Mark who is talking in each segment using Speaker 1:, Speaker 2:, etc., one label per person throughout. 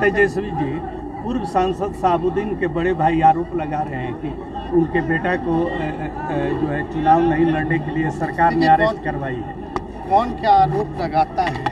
Speaker 1: तेजस्वी जी पूर्व सांसद साबुद्दीन के बड़े भाई आरोप लगा रहे हैं कि उनके बेटा को जो है चुनाव नहीं लड़ने के लिए सरकार ने अरेस्ट करवाई है।
Speaker 2: कौन क्या आरोप लगाता है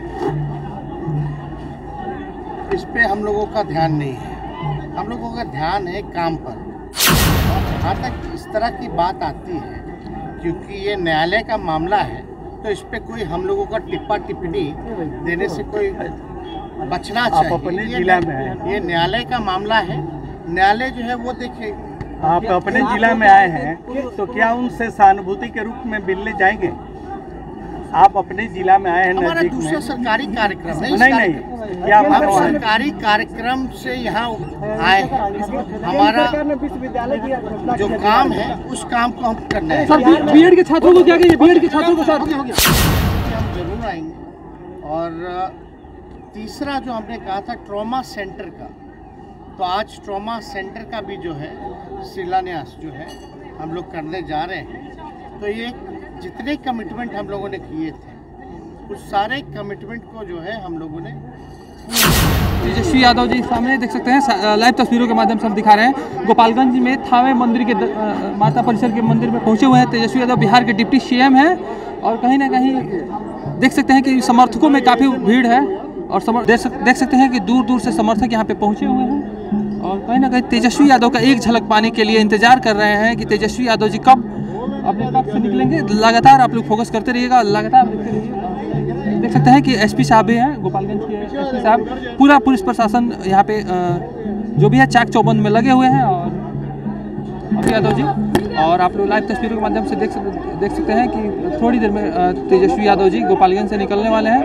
Speaker 2: इस पे हम लोगों का ध्यान नहीं है। हम लोगों का ध्यान है काम पर। और जहाँ तक इस तरह की बात आती है, क्योंकि ये न्यायालय का मामला है, तो इस पे कोई हम लोगों का टिप्पा टिप्पणी देने से कोई बचना चाहिए।
Speaker 1: अपने जिला में है,
Speaker 2: ये न्यायालय का मामला है, न्यायालय जो है वो देखे।
Speaker 1: आप अपने जिला में आए हैं तो क्या उनसे सहानुभूति के रूप में मिलने जाएंगे? आप अपने जिला में आए हैं,
Speaker 2: हमारा
Speaker 1: नजदीक
Speaker 2: दूसरा
Speaker 1: में
Speaker 2: सरकारी कार्यक्रम है।
Speaker 1: नहीं, क्या
Speaker 2: हम सरकारी कार्यक्रम से यहाँ आए हैं। हमारा जो काम है उस काम को हम करना है।
Speaker 3: सर, बीएड के छात्रों को क्या कहिए? बीएड के छात्रों के साथ
Speaker 2: हम जरूर आएंगे। और तीसरा जो हमने कहा था ट्रॉमा सेंटर का, तो आज ट्रॉमा सेंटर का भी जो है शिलान्यास जो है हम लोग करने जा रहे हैं। तो ये जितने कमिटमेंट हम लोगों ने किए थे उस सारे कमिटमेंट को जो है हम लोगों ने।
Speaker 3: तेजस्वी यादव जी सामने देख सकते हैं, लाइव तस्वीरों के माध्यम से हम दिखा रहे हैं। गोपालगंज में थावे मंदिर के माता परिसर के मंदिर में पहुंचे हुए हैं। तेजस्वी यादव बिहार के डिप्टी सीएम हैं और कहीं ना कहीं देख सकते हैं कि समर्थकों में काफ़ी भीड़ है और देख सकते हैं कि दूर दूर से समर्थक यहाँ पे पहुंचे हुए हैं और कहीं ना कहीं तेजस्वी यादव का एक झलक पाने के लिए इंतजार कर रहे हैं कि तेजस्वी यादव जी कब अपने कक्ष से निकलेंगे। लगातार आप लोग फोकस करते रहिएगा, लगातार देखते रहिएगा। देख सकते हैं कि एसपी साहब भी हैं, गोपालगंज के एसपी साहब, पूरा पुलिस प्रशासन यहाँ पे जो भी है चाक चौबंद में लगे हुए हैं। और यादव जी और आप लोग लाइव तस्वीरों के माध्यम से देख सकते हैं कि थोड़ी देर में तेजस्वी यादव जी गोपालगंज से निकलने वाले हैं।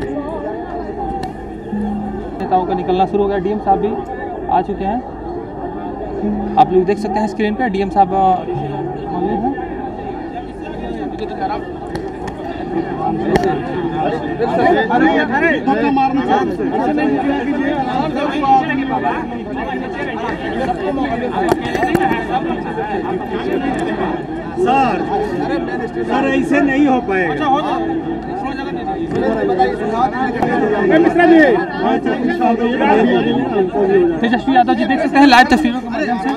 Speaker 3: नेताओं का निकलना शुरू हो गया। डीएम साहब भी आ चुके हैं, आप लोग देख सकते हैं स्क्रीन पे डीएम साहब मौजूद हैं।
Speaker 1: सर ऐसे नहीं हो पाएगा।
Speaker 3: तेजस्वी यादव जी देख सकते हैं लाइव तस्वीरों के माध्यम से।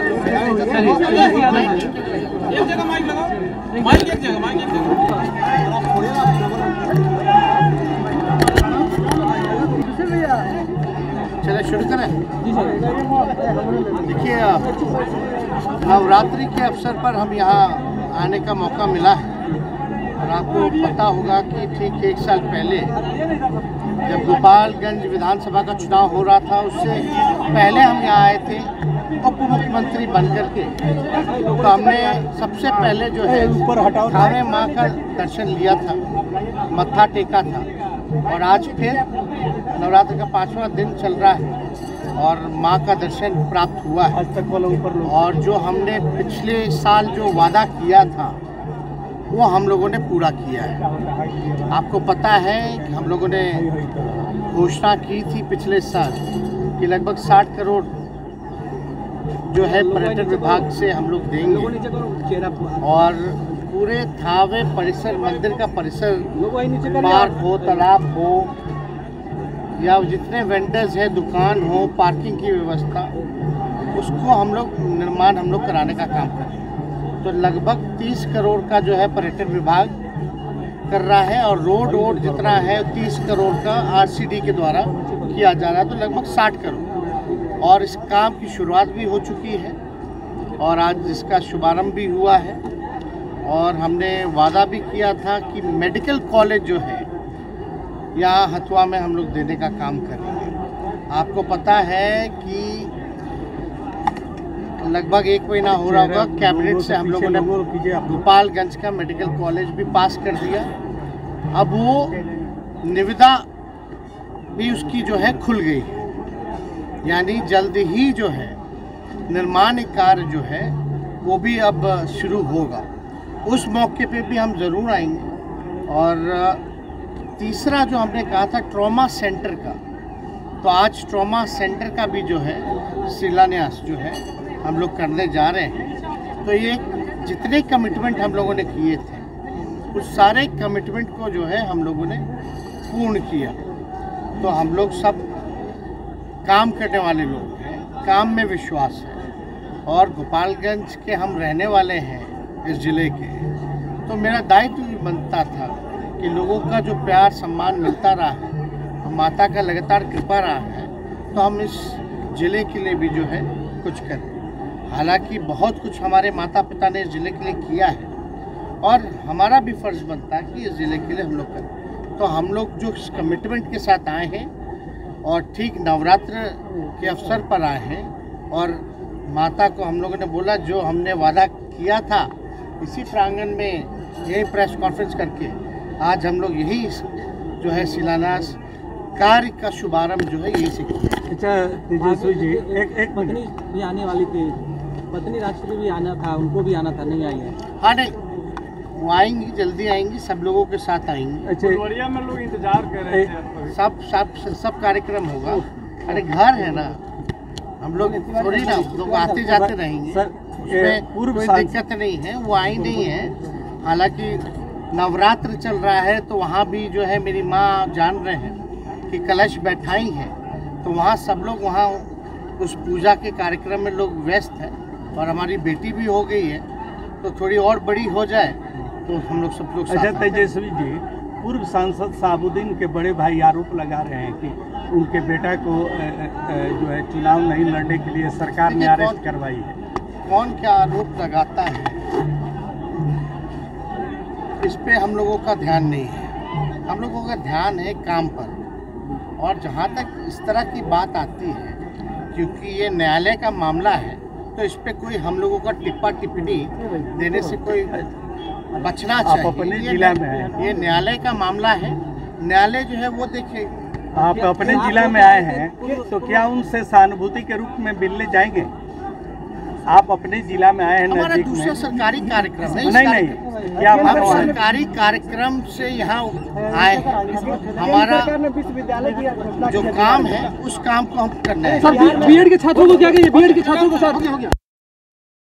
Speaker 2: चलिए शुरू करें। देखिए, नवरात्रि के अवसर पर हम यहाँ आने का मौका मिला है और आपको पता होगा कि ठीक 1 साल पहले जब गोपालगंज विधानसभा का चुनाव हो रहा था, उससे पहले हम यहाँ आए थे उप मुख्यमंत्री बनकर के। तो हमने सबसे पहले जो है थावे माँ का दर्शन लिया था, मत्था टेका था। और आज फिर नवरात्र का 5वां दिन चल रहा है और माँ का दर्शन प्राप्त हुआ है। और जो हमने पिछले साल जो वादा किया था वो हम लोगों ने पूरा किया है। आपको पता है कि हम लोगों ने घोषणा की थी पिछले साल कि लगभग 60 करोड़ जो है पर्यटन विभाग से हम लोग देंगे और पूरे थावे परिसर, मंदिर का परिसर, पार्क हो, तालाब हो या जितने वेंडर्स हैं, दुकान हो, पार्किंग की व्यवस्था, उसको हम लोग निर्माण हम लोग कराने का काम कर रहे हैं। तो लगभग 30 करोड़ का जो है पर्यटन विभाग कर रहा है और रोड जितना है 30 करोड़ का आरसीडी के द्वारा किया जा रहा है, तो लगभग 60 करोड़। और इस काम की शुरुआत भी हो चुकी है और आज इसका शुभारंभ भी हुआ है। और हमने वादा भी किया था कि मेडिकल कॉलेज जो है यहाँ हथुआ में हम लोग देने का काम करेंगे। आपको पता है कि लगभग 1 महीना हो रहा होगा, कैबिनेट से हम लोगों ने गोपालगंज का मेडिकल कॉलेज भी पास कर दिया। अब वो निविदा भी उसकी जो है खुल गई है, यानी जल्द ही जो है निर्माण कार्य जो है वो भी अब शुरू होगा। उस मौके पे भी हम ज़रूर आएंगे। और तीसरा जो हमने कहा था ट्रॉमा सेंटर का, तो आज ट्रॉमा सेंटर का भी जो है शिलान्यास जो है हम लोग करने जा रहे हैं। तो ये जितने कमिटमेंट हम लोगों ने किए थे उस सारे कमिटमेंट को जो है हम लोगों ने पूर्ण किया। तो हम लोग सब काम करने वाले लोग हैं, काम में विश्वास है और गोपालगंज के हम रहने वाले हैं इस ज़िले के, तो मेरा दायित्व भी बनता था कि लोगों का जो प्यार सम्मान मिलता रहा है और माता का लगातार कृपा रहा है, तो हम इस ज़िले के लिए भी जो है कुछ करें। हालांकि बहुत कुछ हमारे माता पिता ने इस ज़िले के लिए किया है और हमारा भी फ़र्ज़ बनता है कि इस ज़िले के लिए हम लोग करें। तो हम लोग जो कमिटमेंट के साथ आए हैं और ठीक नवरात्र के अवसर पर आए हैं और माता को हम लोगों ने बोला जो हमने वादा किया था इसी प्रांगण में यही प्रेस कॉन्फ्रेंस करके आज हम लोग यही जो है शिलान्यास कार्य का शुभारंभ जो है यही से किया।
Speaker 1: अच्छा तेजस्वी जी, एक
Speaker 4: पत्नी भी आने वाली थी, पत्नी राष्ट्रपति भी आना था, उनको भी आना था, नहीं आई है।
Speaker 2: हाँ नहीं, वो आएंगी, जल्दी आएंगी, सब लोगों के साथ आएंगी।
Speaker 1: अच्छा
Speaker 5: फुलवरिया में लोग इंतजार कर रहे थे।
Speaker 2: सब कार्यक्रम होगा। अरे घर है ना, हम लोग थोड़ी ना लोग आते जाते रहेंगे, उसमें कोई दिक्कत नहीं है। वो आई नहीं है, हालांकि नवरात्र चल रहा है तो वहाँ भी जो है मेरी माँ जान रहे हैं कि कलश बैठाई है, तो वहाँ सब लोग वहाँ उस पूजा के कार्यक्रम में लोग व्यस्त हैं और हमारी बेटी भी हो गई है, तो थोड़ी और बड़ी हो जाए तो हम लोग सब लोग।
Speaker 1: अच्छा तेजस्वी जी, पूर्व सांसद साबुद्दीन के बड़े भाई आरोप लगा रहे हैं कि उनके बेटा को जो है चुनाव नहीं लड़ने के लिए सरकार ने अरेस्ट करवाई है।
Speaker 2: कौन क्या आरोप लगाता है इस पे हम लोगों का ध्यान नहीं है। हम लोगों का ध्यान है काम पर। और जहाँ तक इस तरह की बात आती है, क्योंकि ये न्यायालय का मामला है, तो इस पे कोई हम लोगों का टिप्पा टिप्पणी देने से कोई बचना चाहिए।
Speaker 1: अपने जिला में है,
Speaker 2: ये न्यायालय का मामला है, न्यायालय जो है वो देखे।
Speaker 1: आप अपने जिला में आए हैं तो क्या उनसे सहानुभूति के रूप में मिलने जाएंगे? आप अपने जिला में आए हैं,
Speaker 2: हमारा
Speaker 1: नजदीक
Speaker 2: दूसरा
Speaker 1: में।
Speaker 2: सरकारी कार्यक्रम है।
Speaker 1: नहीं, क्या
Speaker 2: हम सरकारी कार्यक्रम से यहाँ आए हैं। हमारा जो काम है उस काम को हम करना है।
Speaker 3: बीएड के छात्रों को क्या कहिए, बीएड के छात्रों के साथ